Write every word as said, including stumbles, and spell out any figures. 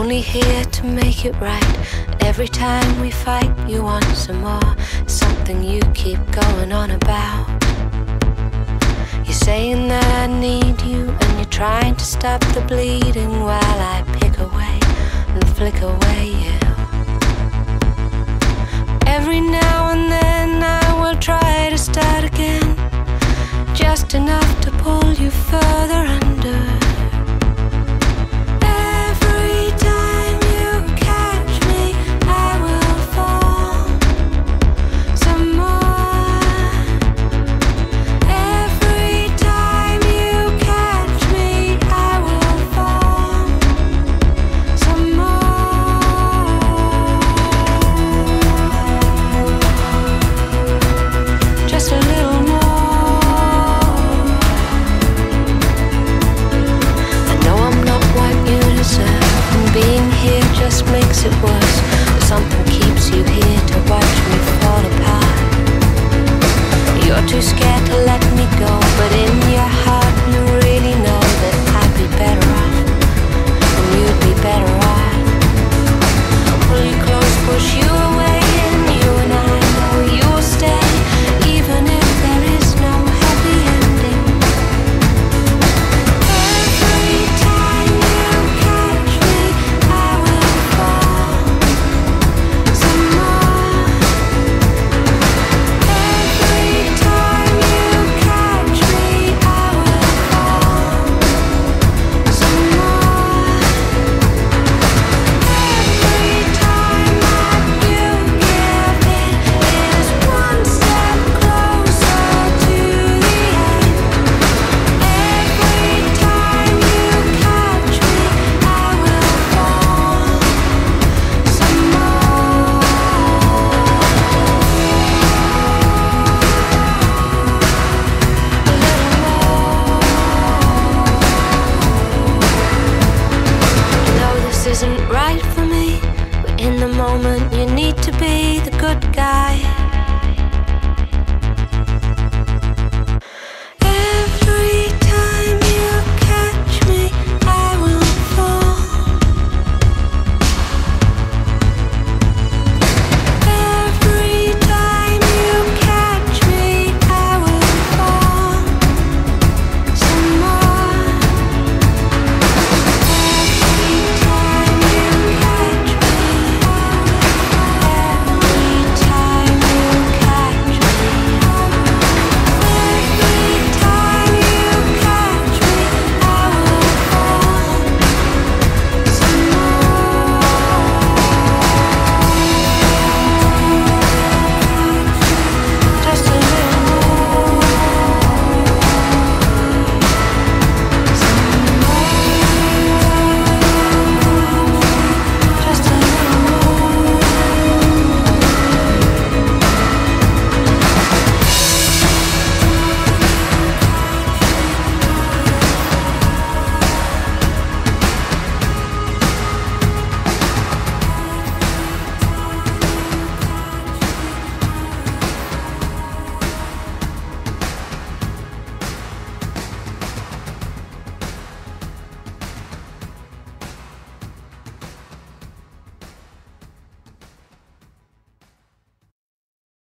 only here to make it right. Every time we fight, you want some more. Something you keep going on about. You're saying that I need you, and you're trying to stop the bleeding while I pick away and flick away you. Every now and then I will try to start again, just enough to pull you further under. It worse, but something keeps you here to watch me fall apart. You're too scared